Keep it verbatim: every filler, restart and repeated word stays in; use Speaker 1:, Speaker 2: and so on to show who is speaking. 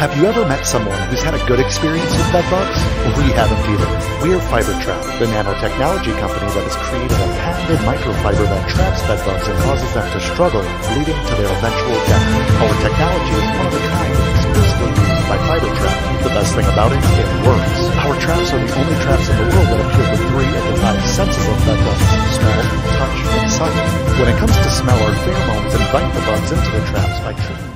Speaker 1: Have you ever met someone who's had a good experience with bed bugs? We haven't either. We're Fibertrap, the nanotechnology company that has created a patented microfiber that traps bed bugs and causes them to struggle, leading to their eventual death. Our technology is one of a kind and exclusively used by Fibertrap. The best thing about it, it works. Our traps are the only traps in the world that appear with three of the five senses of bed bugs: smell, touch, and sight. When it comes to smell, our pheromones invite the bugs into the traps by tripping